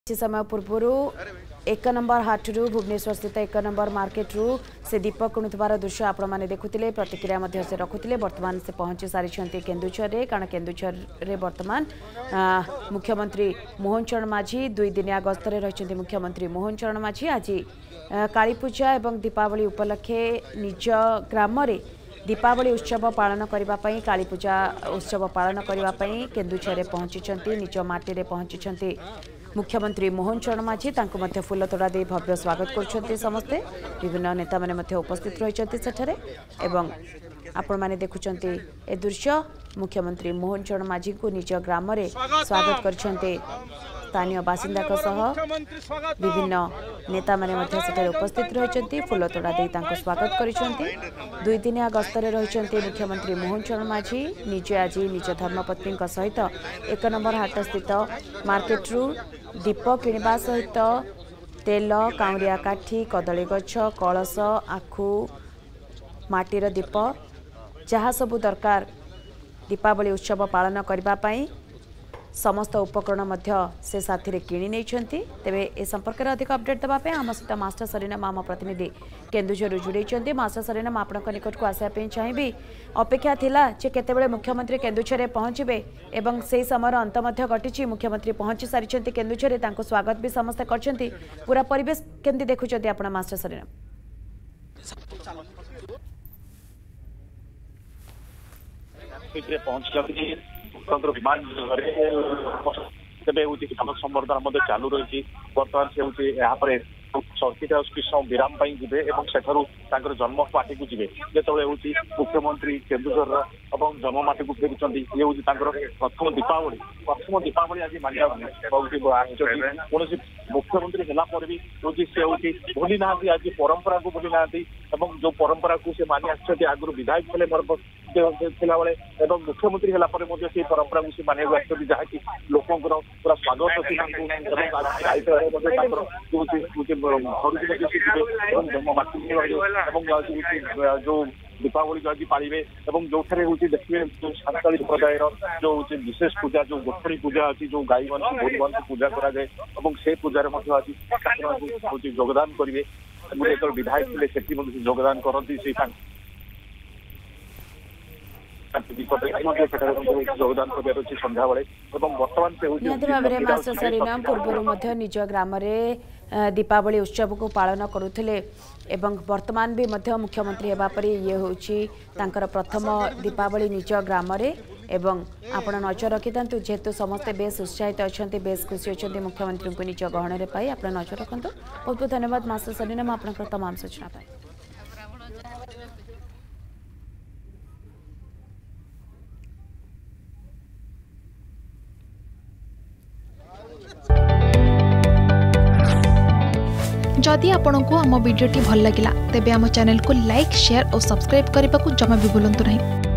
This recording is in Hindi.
କିଛି ସମୟ ପୂର୍ବରୁ 1 नंबर हाटरू भुवनेश्वर स्थित 1 नंबर मार्केट्रु से दीप किणुवर दृश्य आपण मैंने देखुले प्रतिक्रिया से रखुले। बर्तमान से पहुंची सारी केन्दुझर कारण केन्दुझर रे बर्तमान मुख्यमंत्री मोहन चरण माझी 2 दिनिया गस्तरे रही। मुख्यमंत्री मोहन चरण माझी आज कालीपूजा और दीपावली उपलक्षे निज ग्राम दीपावली उत्सव पालन करने कालीपूजा उत्सव पालन करने केन्दुझर पहुंची निज माटी पहुंची मुख्यमंत्री मोहन चरण माझी फूल तोड़ा दे भव्य स्वागत कर समस्ते विभिन्न नेता माने उपस्थित रही एवं आपण माने देखुचंती ए दृश्य मुख्यमंत्री मोहन चरण माझी को निज ग्राम स्वागत कर स्थानीय बासिंदा विभिन्न नेता माने उपस्थित रही फूल तोड़ा दे स्वागत कर 2 दिनिया गस्तरे रही मुख्यमंत्री मोहन चरण माझी निजे आज निज धर्मपत्नी सहित 1 नंबर हाट स्थित मार्केट्रु दीप किणवा सहित तेल काउरिया काठी कदली गछ कलश आखु माटीर दीप जहाँ सबू दरकार दीपावली उत्सव पालन करने समस्त उपकरण से साथी किणी नहीं तेरे ए संपर्क में अधिक अपडेट देवाई आम सहित मास्टर सरीनाम आम प्रतिनिधि केन्दुझर जोड़ी मास्टर सरीनाम आपण निकट को आसापी चाहिए अपेक्षा थिला जे केतेबेले मुख्यमंत्री केन्दुझर पहुंचे एवं से समय अंत घटी मुख्यमंत्री पहुंची सारी केन्दुझर स्वागत भी समस्ते कर पूरा परिवेश केमती देखुं आप मास्टर सरीनाम स्वतंत्र विमान तेज हूँ मानव संवर्धन चालू रही बर्तमान से हूँ यहाँ सर्किट हाउस किस विराम जी और जन्म पार्टी को जी जो हूँ मुख्यमंत्री केन्दुझर जन्ममाटी को फेरी ये हूँ प्रथम दीपावली आज मानिया कौन मुख्यमंत्री है भी हूँ सी हूँ भूली ना आज परंपरा को भूली ना जो परंपरा को सी मानि आगुरी विधायक थे मोर बेले मुख्यमंत्री है से परंपरा को मानिया जहाँकि लोक पूरा स्वागत जो दीपावली आज पालिबे जो देखिए जो सांताली संप्रदाय जो विशेष पूजा जो गोठणी पूजा अच्छी जो गाई मान गोरु मान पूजा कराए से पूजा आज योगदान करेंगे जो विधायक थे से योगदान करती योगदान सन्ध्या मास्टर सरीनाम पूर्व निज ग्राम दीपावली उत्सव को पालन करुले एवं वर्तमान भी मुख्यमंत्री होगा पर ये हूँ प्रथम दीपावली निज ग्राम एवं आपण नजर रखी था जेहेतु समस्ते बेस उत्साहित अच्छा बेस खुशी अच्छा मुख्यमंत्री को निज गहन पाई आप नजर रखु बहुत बहुत धन्यवाद मास्टर सरीनाम आप तमाम सूचना पाई। जदि आपंक आम भिडी भल लगा तेब आम चैनल को लाइक शेयर और सब्सक्राइब करने को जमा भी भूलु नहीं।